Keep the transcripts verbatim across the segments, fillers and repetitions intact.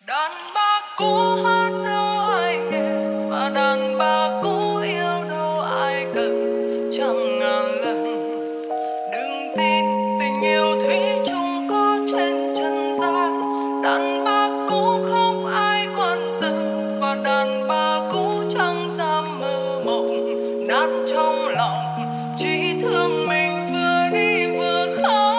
Đàn bà cũ hát đâu ai nghe, và đàn bà cũ yêu đâu ai cần. Trăm ngàn lần đừng tin tình yêu thủy chung có trên trần gian. Đàn bà cũ không ai quan tâm, và đàn bà cũ chẳng dám mơ mộng. Nát trong lòng chỉ thương mình vừa đi vừa khóc.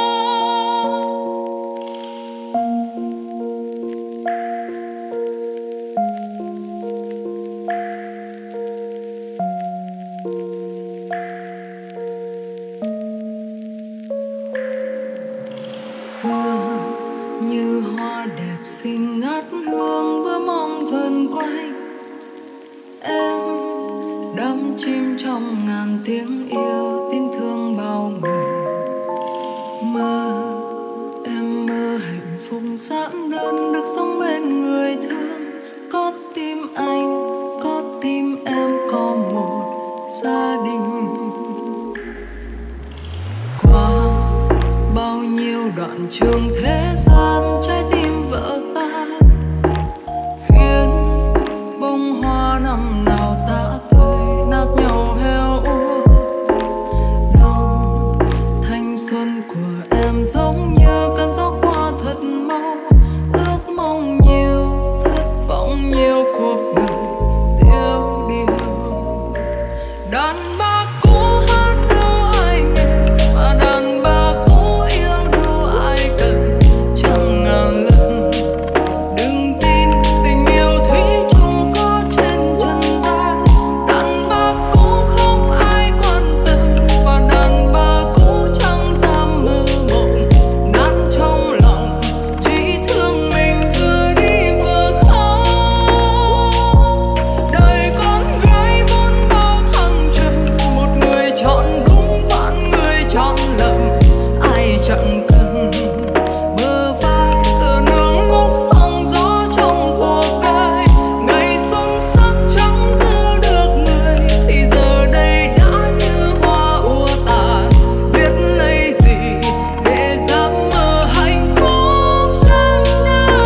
Xưa như hoa đẹp xinh ngát hương bướm mong vần quanh, em đắm chìm trong ngàn tiếng yêu, tiếng thương bao người. Mơ em mơ hạnh phúc giản đơn, được sống bên người thương. Có tim anh, có tim em, có một gia đình. Qua bao nhiêu đoạn trường thế gian, trái tim vỡ tan, khiến bông hoa năm nào tả tơi nát nhau heo úa. Đông thanh xuân của em giống như cơn gió qua thật mau, ước mong nhiều, thất vọng nhiều, cuộc đời tiêu điều. Đàn bà cũ hát đâu ai nghe, và đàn bà cũ yêu đâu ai cần. Trăm ngàn lần đừng tin tình yêu thủy chung có trên trần gian. Đàn bà cũ không ai quan tâm, và đàn bà cũ chẳng dám mơ mộng. Nát trong lòng chỉ thương mình vừa đi vừa khóc. Đời con gái vốn bao thăng trầm, một người chọn đúng vạn người chọn lầm. Ai chẳng cần bờ vai tựa nương lúc sóng gió trong cuộc đời. Ngày xuân sắc chẳng giữ được người, thì giờ đây đã như hoa úa tàn. Biết lấy gì để dám mơ hạnh phúc trăm năm.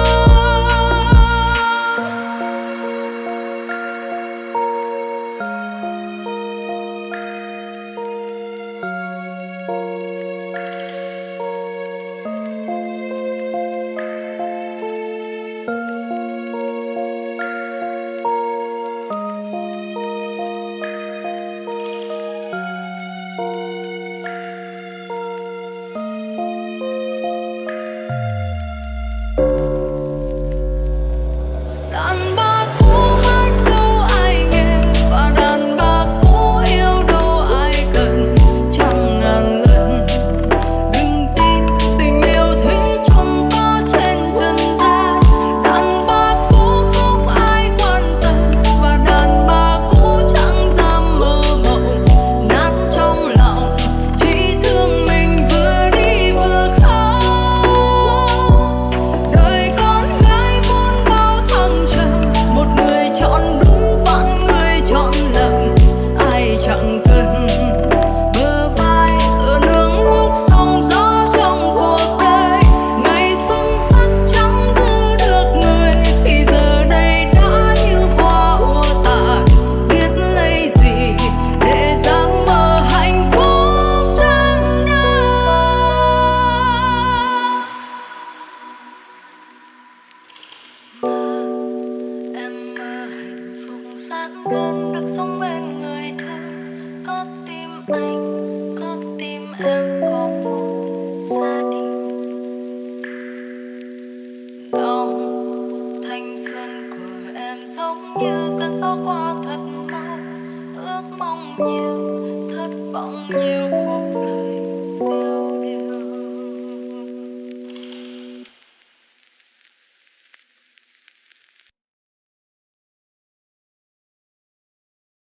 Đàn bà cũ hát đâu ai nghe, và đàn bà cũ yêu đâu ai cần. Trăm ngàn lần đừng tin tình yêu thủy chung có trên trần gian. Đàn bà cũ không ai quan tâm, và đàn bà cũ chẳng dám mơ mộng. Nát trong lòng chỉ thương mình vừa đi vừa khóc. Đời con gái vốn bao thăng trầm, một người chọn đúng vạn người chọn lầm. Ai chẳng cần bờ vai tựa nương lúc sóng gió trong cuộc đời. Ngày xuân sắc chẳng giữ được người, thì giờ đây đã như hoa úa tàn. Biết lấy gì để dám mơ hạnh phúc trăm năm. Mơ em mơ hạnh phúc giản đơn, được sống bên người thương. Có tim anh, có tim em, có một gia đình. Đông thanh xuân của em giống như cơn gió qua thật mau, ước mong nhiều,